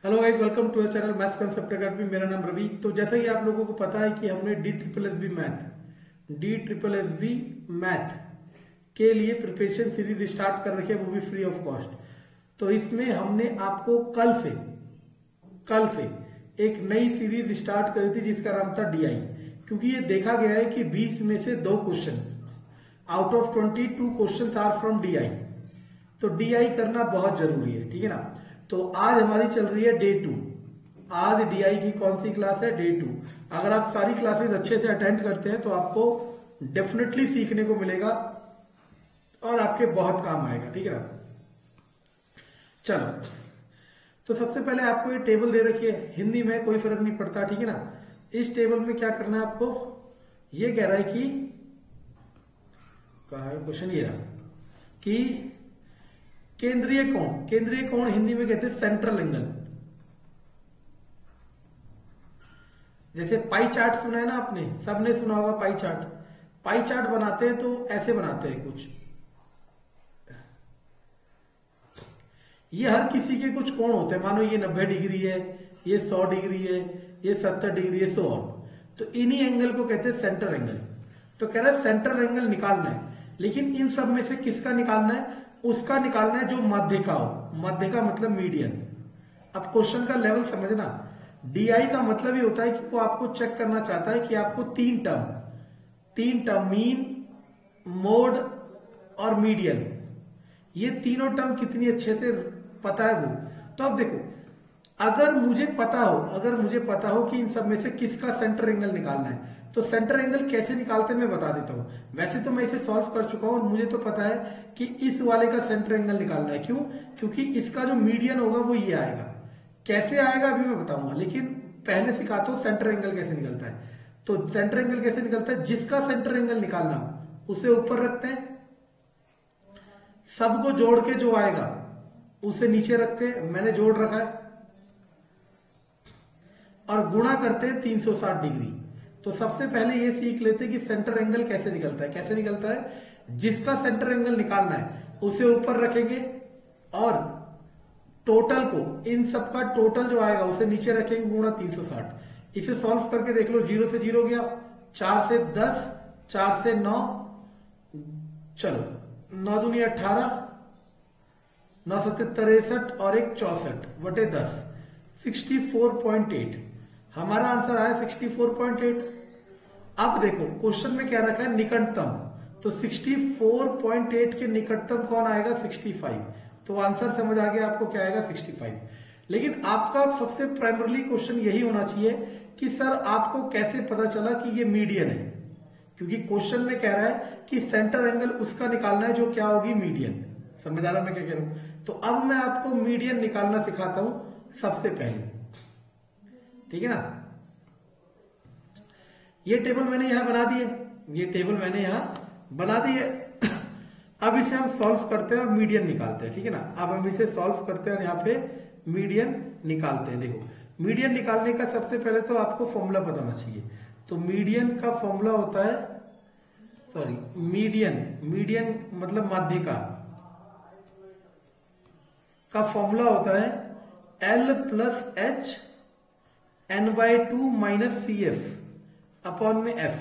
Hello guys, welcome to channel maths concept academy. मेरा नाम रवि। तो जैसा कि आप लोगों को पता है कि हमने डी मैथ के लिए प्रिपरेशन सीरीज स्टार्ट कर रखी है, वो भी फ्री ऑफ कॉस्ट। तो इसमें हमने आपको कल से एक नई सीरीज स्टार्ट करी थी जिसका नाम था डीआई, क्योंकि ये देखा गया है कि 20 में से 2 question out of 22 question are from DI. तो डीआई करना बहुत जरूरी है, ठीक है ना। तो आज हमारी चल रही है डे 2। आज डीआई की कौन सी क्लास है? डे 2। अगर आप सारी क्लासेस अच्छे से अटेंड करते हैं तो आपको डेफिनेटली सीखने को मिलेगा और आपके बहुत काम आएगा, ठीक है ना। चलो, तो सबसे पहले आपको ये टेबल दे रखी है, हिंदी में कोई फर्क नहीं पड़ता, ठीक है ना। इस टेबल में क्या करना है आपको, ये कह रहा है कि कहा है क्वेश्चन, ये रहा कि केंद्रीय कोण हिंदी में कहते हैं सेंट्रल एंगल। जैसे पाई चार्ट सुना है ना आपने, सबने सुना होगा पाई चार्ट बनाते हैं तो ऐसे बनाते हैं कुछ। ये हर किसी के कुछ कोण होते हैं, मानो ये 90 डिग्री है, ये 100 डिग्री है, ये 70 डिग्री है, सो ऑन। तो इन्हीं एंगल को कहते हैं सेंट्रल एंगल। तो कह रहा है सेंट्रल एंगल निकालना है, लेकिन इन सब में से किसका निकालना है? उसका निकालना है जो मध्य का हो। मध्य का मतलब मीडियन। अब क्वेश्चन का लेवल समझना। डीआई का मतलब ये होता है कि वो आपको चेक करना चाहता है कि आपको तीन टर्म मीन, मोड और मीडियन, ये तीनों टर्म कितनी अच्छे से पता है वो। तो अब देखो, अगर मुझे पता हो कि इन सब में से किसका सेंटर एंगल निकालना है, तो सेंटर एंगल कैसे निकालते हैं मैं बता देता हूं। वैसे तो मैं इसे सॉल्व कर चुका हूं और मुझे तो पता है कि इस वाले का सेंटर एंगल निकालना है। क्यों? क्योंकि इसका जो मीडियन होगा वो ये आएगा। कैसे आएगा अभी मैं बताऊंगा, लेकिन पहले सिखाता हूं सेंटर एंगल कैसे निकलता है। तो सेंटर एंगल कैसे निकलता है? जिसका सेंटर एंगल निकालना हो उसे ऊपर रखते हैं, सबको जोड़ के जो आएगा उसे नीचे रखते हैं, मैंने जोड़ रखा है, और गुणा करते हैं 360 डिग्री। तो सबसे पहले ये सीख लेते हैं कि सेंटर एंगल कैसे निकलता है। कैसे निकलता है? जिसका सेंटर एंगल निकालना है उसे ऊपर रखेंगे और टोटल को, इन सबका टोटल जो आएगा उसे नीचे रखेंगे, गुणा 360। इसे सॉल्व करके देख लो। 0 से 0 गया, 4 से 10, 4 से 9, चलो 9 दूनी 18, 9 सत्ते 63 और 1 64 बटे 10, 64.8। हमारा आंसर आया 64.8। अब देखो क्वेश्चन में क्या रखा है, निकटतम। तो 64.8 के निकटतम कौन आएगा? 65। तो आंसर समझ आ गया आपको, क्या आएगा? 65। लेकिन आपका सबसे प्राइमरली क्वेश्चन यही होना चाहिए कि सर आपको कैसे पता चला कि ये मीडियन है, क्योंकि क्वेश्चन में कह रहा है कि सेंटर एंगल उसका निकालना है जो क्या होगी? मीडियन। समझ आ रहा मैं क्या कह रहा हूं? तो अब मैं आपको मीडियन निकालना सिखाता हूं सबसे पहले, ठीक है ना। ये टेबल मैंने यहां बना दी है। अब इसे हम सॉल्व करते हैं और मीडियन निकालते हैं, ठीक है ना। अब हम इसे सॉल्व करते हैं और यहाँ पे मीडियन निकालते हैं। देखो, मीडियन निकालने का सबसे पहले तो आपको फॉर्मूला पता होना चाहिए। तो मीडियन का फॉर्मूला होता है, मीडियन मतलब माध्य का फॉर्मूला होता है L plus H n/2 minus CF upon में F।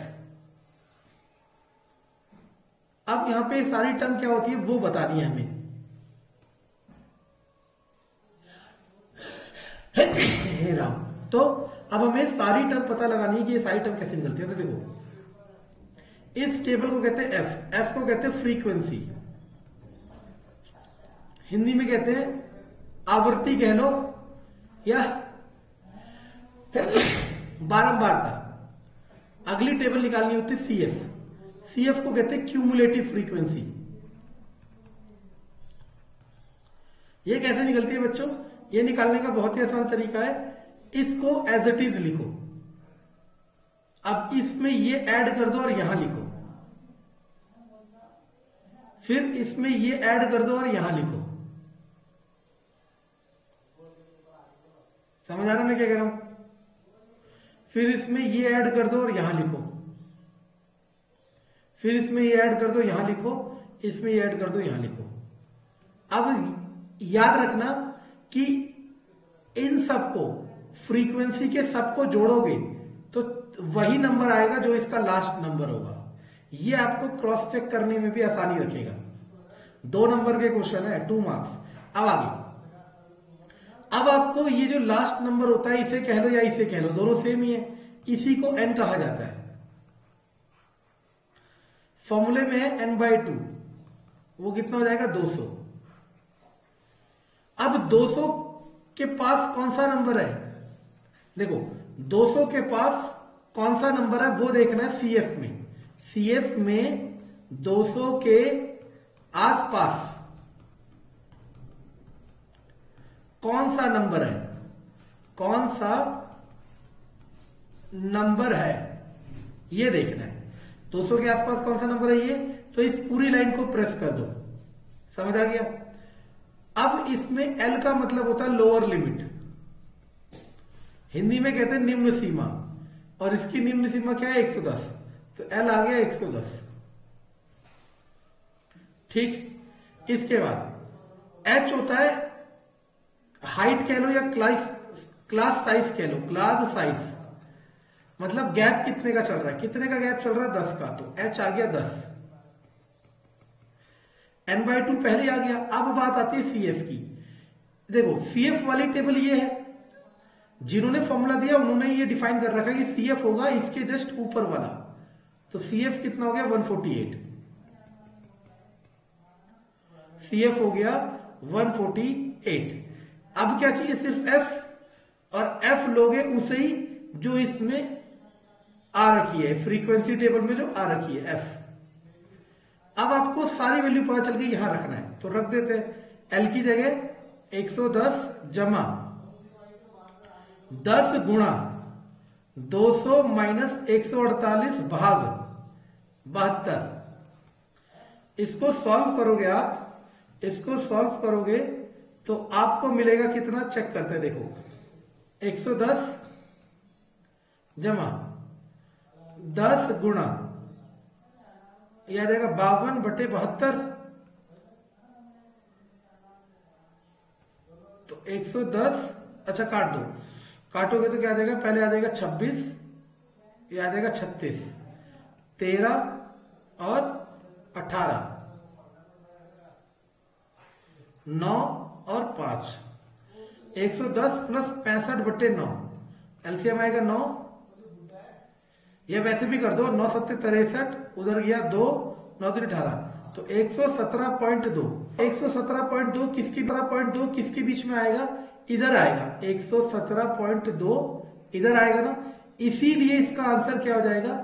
अब यहां पे सारी टर्म क्या होती है वो बतानी है हमें। हे राम। तो अब हमें सारी टर्म पता लगानी है कि ये सारी टर्म कैसे निकलती है। तो देखो, इस टेबल को कहते हैं एफ को कहते हैं फ्रीक्वेंसी, हिंदी में कहते हैं आवृत्ति कह लो या बारंबारता। अगली टेबल निकालनी होती है सीएफ को कहते हैं क्यूमुलेटिव फ्रीक्वेंसी। ये कैसे निकलती है बच्चों? ये निकालने का बहुत ही आसान तरीका है, इसको एज इट इज लिखो। अब इसमें ये ऐड कर दो और यहां लिखो, फिर इसमें ये ऐड कर दो और यहां लिखो। समझ आ रहा मैं क्या कह रहा हूं? फिर इसमें ये ऐड कर दो और यहां लिखो, फिर इसमें ये ऐड कर दो, यहां लिखो, इसमें ये ऐड कर दो, यहां लिखो। अब याद रखना कि इन सबको, फ्रीक्वेंसी के सबको जोड़ोगे तो वही नंबर आएगा जो इसका लास्ट नंबर होगा। ये आपको क्रॉस चेक करने में भी आसानी रखेगा। 2 नंबर के क्वेश्चन है, 2 मार्क्स। अब आगे, अब आपको ये जो लास्ट नंबर होता है, इसे कह लो या इसे कह लो, दोनों सेम ही है, इसी को n कहा जाता है। फॉर्मूले में है n/2, वो कितना हो जाएगा 200। अब 200 के पास कौन सा नंबर है, देखो 200 के पास कौन सा नंबर है वो देखना है। CF में, CF में 200 के आसपास कौन सा नंबर है, कौन सा नंबर है ये देखना है। 200 के आसपास कौन सा नंबर है ये, तो इस पूरी लाइन को प्रेस कर दो, समझ आ गया। अब इसमें L का मतलब होता है लोअर लिमिट, हिंदी में कहते हैं निम्न सीमा, और इसकी निम्न सीमा क्या है 110, तो L आ गया 110। ठीक, इसके बाद H होता है हाइट कह लो या क्लास साइज कह लो, क्लास साइज मतलब गैप कितने का चल रहा है, कितने का गैप चल रहा है 10 का, तो H आ गया 10। n/2 पहले आ गया। अब बात आती है CF की। देखो CF वाली टेबल ये है, जिन्होंने फॉर्मूला दिया उन्होंने ये डिफाइन कर रखा है कि CF होगा इसके जस्ट ऊपर वाला, तो CF कितना हो गया 148, CF हो गया 148। अब क्या चाहिए, सिर्फ F, और F लोगे उसे ही जो इसमें आ रखी है, फ्रीक्वेंसी टेबल में जो आ रखी है F। अब आपको सारी वैल्यू पता चल गई, यहां रखना है तो रख देते हैं। L की जगह 110 जमा 10 गुणा 200 माइनस 148 भाग 72। इसको सॉल्व करोगे आप, इसको सॉल्व करोगे तो आपको मिलेगा कितना, चेक करते हैं। देखो 110 जमा 10 गुणा याद आएगा 52/72, तो 110, अच्छा काट दो, काटोगे तो क्या आ जाएगा, पहले आ जाएगा 26, ये आ जाएगा 36, 13 और 18, 9 और 5, 110 प्लस 65/9, एलसीएम आएगा 9, या वैसे भी कर दो 9 7 63, उधर गया 2, 9 3 18, तो 117.2, 117.2 किसकी 17.2 किसके बीच में आएगा, इधर आएगा 117.2 इधर आएगा ना, इसीलिए इसका आंसर क्या हो जाएगा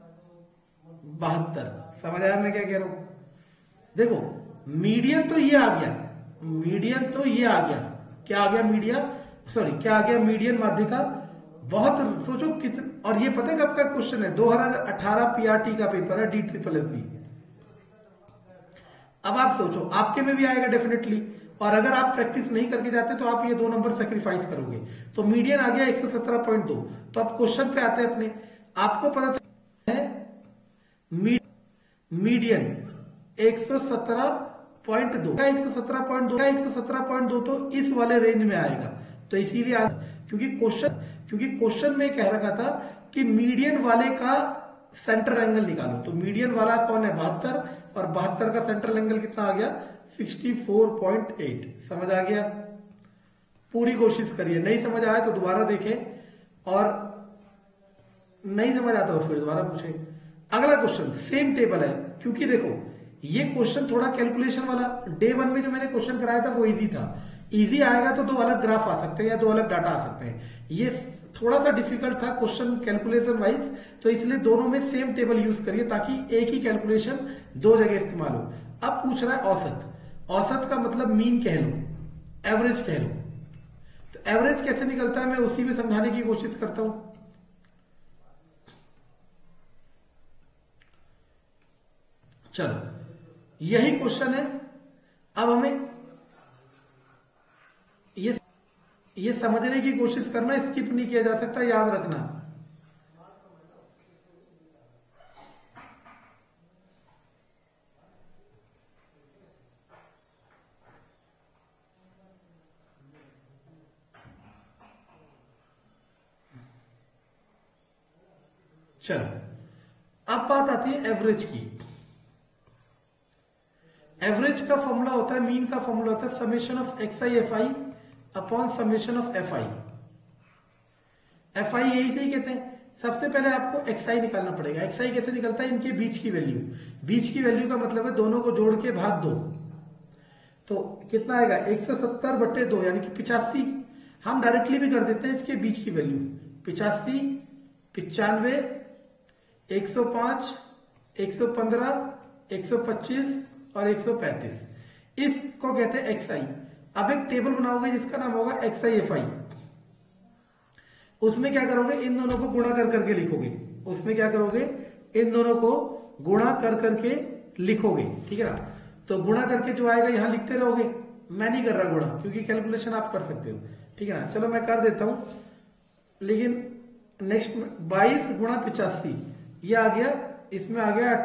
72। समझ आया मैं क्या कह रहा हूं। देखो मीडियन तो ये आ गया, मीडियन तो ये आ गया, क्या आ गया मीडियन, सॉरी क्या आ गया मीडियन माध्यिका। बहुत सोचो कितने, और ये पता है कब का क्वेश्चन है, 2018 पीआरटी का पेपर है, DSSS। अब आप सोचो आपके में भी आएगा डेफिनेटली, और अगर आप प्रैक्टिस नहीं करके जाते तो आप ये 2 नंबर सेक्रीफाइस करोगे। तो मीडियन आ गया 117.2। तो अब क्वेश्चन पे आते हैं अपने, आपको पता है मीडियन 117.2 का, 117.2 का 117.2 तो इस वाले रेंज में आएगा। तो इसीलिए क्योंकि क्वेश्चन में कह रखा था कि मीडियन वाले का सेंटर एंगल निकालो, तो मीडियन वाला कौन है 72, और 72 का सेंट्रल एंगल कितना आ गया 64.8। समझ आ गया, पूरी कोशिश करिए, नहीं समझ आया तो दोबारा देखें, और नहीं समझ आता तो फिर दोबारा पूछें। अगला क्वेश्चन सेम टेबल है, क्योंकि देखो ये क्वेश्चन थोड़ा कैलकुलेशन वाला, डे 1 में जो मैंने क्वेश्चन कराया था वो इजी था, इजी आएगा तो 2 अलग ग्राफ आ सकते हैं या 2 अलग डाटा आ सकते हैं। ये थोड़ा सा डिफिकल्ट था क्वेश्चन कैलकुलेशन वाइज, तो इसलिए दोनों में सेम टेबल यूज करिए ताकि एक ही कैलकुलेशन 2 जगह इस्तेमाल हो। अब पूछ रहा है औसत, औसत का मतलब मीन कह लो, एवरेज कह लो, तो एवरेज कैसे निकलता है मैं उसी में समझाने की कोशिश करता हूं। चलो यही क्वेश्चन है, अब हमें ये समझने की कोशिश करना, स्किप नहीं किया जा सकता, याद रखना। चलो अब बात आती है एवरेज की। एवरेज का फॉर्मूला होता है, मीन का फॉर्मूला होता है summation of X I F I upon summation of F I. F I यही से ही कहते हैं। सबसे पहले आपको एक्स आई निकालना पड़ेगा। एक्स आई कैसे निकलता है? इनके बीच की वैल्यू। बीच की वैल्यू का मतलब है दोनों को जोड़ के भाग दो, तो कितना आएगा 170/2 यानी कि 85। हम डायरेक्टली भी कर देते हैं इसके बीच की वैल्यू 85, 95, 105, 115, 125 और 135। इसको कहते हैं एक्स आई। अब एक टेबल बनाओगे जिसका नाम होगा एक्स आई एफ आई। उसमें क्या करोगे? इन दोनों को गुणा कर करके लिखोगे। उसमें क्या करोगे? इन दोनों को गुणा कर करके लिखोगे, ठीक है ना। तो गुणा करके जो आएगा यहां लिखते रहोगे। मैं नहीं कर रहा गुणा, क्योंकि कैलकुलेशन आप कर सकते हो, ठीक है ना। चलो मैं कर देता हूं, लेकिन नेक्स्ट 22 गुणा 85 ये आ गया, इसमें आ गया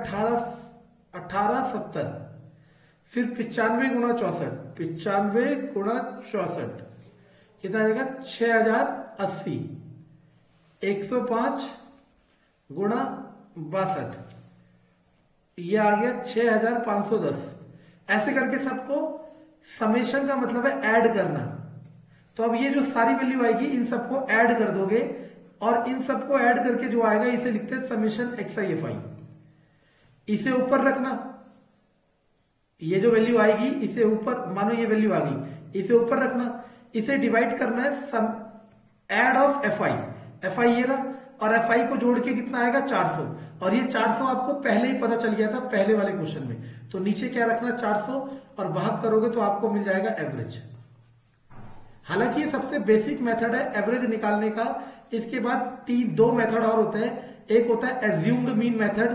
1870। फिर 95 गुणा 64, 95 गुणा 64 कितना आएगा? 6080। 105 गुणा 62 ये आ गया 6510। ऐसे करके सबको समेशन का मतलब है ऐड करना। तो अब ये जो सारी वैल्यू आएगी इन सबको ऐड कर दोगे, और इन सबको ऐड करके जो आएगा इसे लिखते हैं summation X I F I. इसे ऊपर रखना, ये जो वैल्यू आएगी इसे ऊपर, मानो ये वैल्यू आ गई, इसे ऊपर रखना। इसे डिवाइड करना है sum add of F I. F I ये रहा, और एफ आई को जोड़ के कितना आएगा? 400। और ये 400 आपको पहले ही पता चल गया था पहले वाले क्वेश्चन में। तो नीचे क्या रखना? 400, और भाग करोगे तो आपको मिल जाएगा एवरेज। हालांकि ये सबसे बेसिक मेथड है एवरेज निकालने का। इसके बाद दो मेथड और होते हैं। एक होता है एज्यूम्ड मीन मेथड,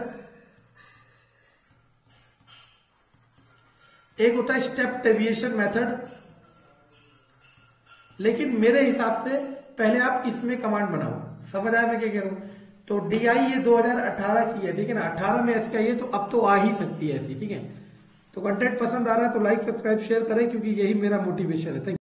एक होता है स्टेप डेविएशन मेथड। लेकिन मेरे हिसाब से पहले आप इसमें कमांड बनाओ। समझ आया मैं क्या कह रहा हूं? तो डीआई ये 2018 की है, ठीक है ना। 18 में ऐसी आई है, तो अब तो आ ही सकती है ऐसी, ठीक है। तो कंटेंट पसंद आ रहा है तो लाइक सब्सक्राइब शेयर करें, क्योंकि यही मेरा मोटिवेशन है।